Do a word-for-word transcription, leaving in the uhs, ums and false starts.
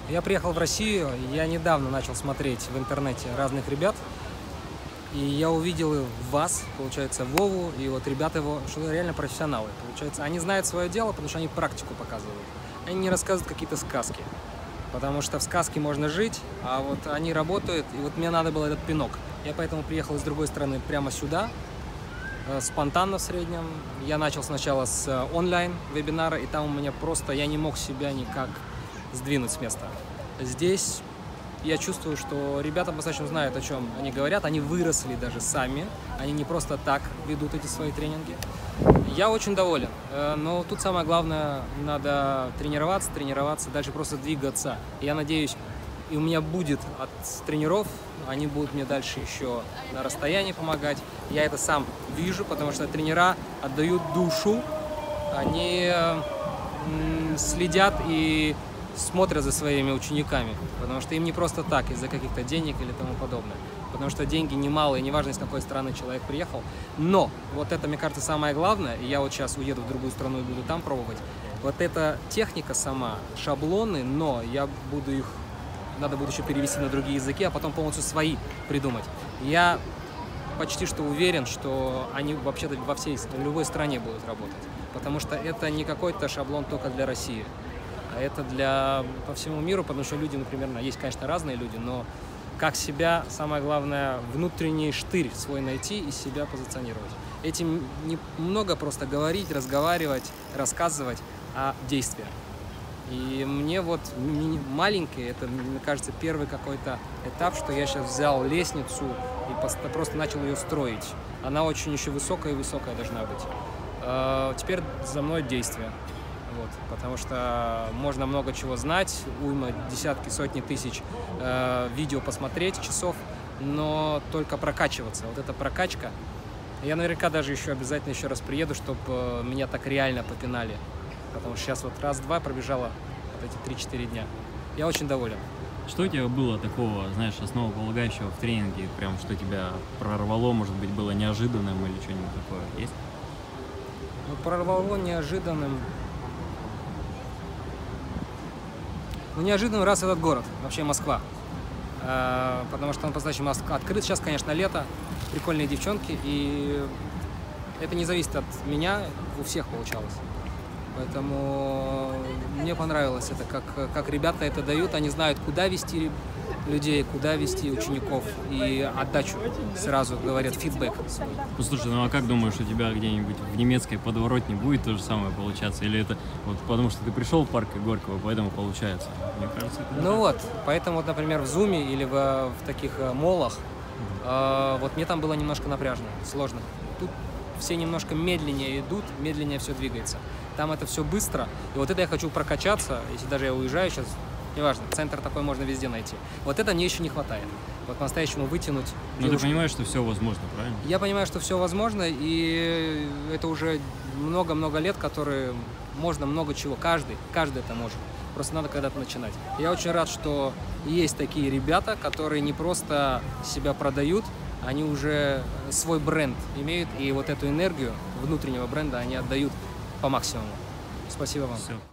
Я приехал в Россию, я недавно начал смотреть в интернете разных ребят, и я увидел вас, получается, Вову, и вот ребята его, что реально профессионалы, получается. Они знают свое дело, потому что они практику показывают. Они не рассказывают какие-то сказки, потому что в сказке можно жить, а вот они работают, и вот мне надо было этот пинок. Я поэтому приехал с другой стороны прямо сюда, спонтанно в среднем. Я начал сначала с онлайн-вебинара, и там у меня просто, я не мог себя никак сдвинуть с места. Здесь я чувствую, что ребята достаточно знают, о чем они говорят, они выросли даже сами, они не просто так ведут эти свои тренинги. Я очень доволен, но тут самое главное, надо тренироваться, тренироваться, дальше просто двигаться. Я надеюсь, и у меня будет от тренеров, они будут мне дальше еще на расстоянии помогать. Я это сам вижу, потому что тренера отдают душу, они следят и смотрят за своими учениками, потому что им не просто так, из-за каких-то денег или тому подобное. Потому что деньги немалые, неважно, с какой страны человек приехал. Но вот это, мне кажется, самое главное, и я вот сейчас уеду в другую страну и буду там пробовать, вот эта техника сама, шаблоны, но я буду их, надо будет еще перевести на другие языки, а потом полностью свои придумать. Я почти что уверен, что они вообще-то во всей, в любой стране будут работать, потому что это не какой-то шаблон только для России. А это для по всему миру, потому что люди, например, есть, конечно, разные люди, но как себя, самое главное, внутренний штырь свой найти и себя позиционировать. Этим не много просто говорить, разговаривать, рассказывать, а действия. И мне вот маленький, это, мне кажется, первый какой-то этап, что я сейчас взял лестницу и просто начал ее строить. Она очень еще высокая и высокая должна быть. Теперь за мной действия. Вот, потому что можно много чего знать, уйма, десятки, сотни тысяч э, видео посмотреть, часов, но только прокачиваться. Вот эта прокачка. Я наверняка даже еще обязательно еще раз приеду, чтобы э, меня так реально попинали. Потому что сейчас вот раз-два пробежала вот эти три-четыре дня. Я очень доволен. Что у тебя было такого, знаешь, основополагающего в тренинге, прям что тебя прорвало, может быть, было неожиданным или что-нибудь такое есть? Ну, прорвало неожиданным. Ну, неожиданно раз этот город, вообще Москва, э, потому что он по-настоящему открыт. Сейчас, конечно, лето, прикольные девчонки, и это не зависит от меня, у всех получалось. Поэтому мне понравилось это, как, как ребята это дают, они знают, куда вести людей, куда вести учеников, и отдачу сразу говорят, фидбэк. Послушай, ну а как думаешь, у тебя где-нибудь в немецкой подворотне будет то же самое получаться? Или это вот потому, что ты пришел в парк Горького, поэтому получается? Мне кажется, это Ну вот, поэтому вот, например, в Зуме или в, в таких молах, э, вот мне там было немножко напряжно, сложно. Тут все немножко медленнее идут, медленнее все двигается. Там это все быстро, и вот это я хочу прокачаться, если даже я уезжаю сейчас, неважно, центр такой можно везде найти. Вот это мне еще не хватает. Вот по-настоящему вытянуть. Но ты понимаешь, что все возможно, правильно? Я понимаю, что все возможно, и это уже много-много лет, которые можно много чего. Каждый, каждый это может. Просто надо когда-то начинать. Я очень рад, что есть такие ребята, которые не просто себя продают, они уже свой бренд имеют, и вот эту энергию внутреннего бренда они отдают по максимуму. Спасибо вам. Все.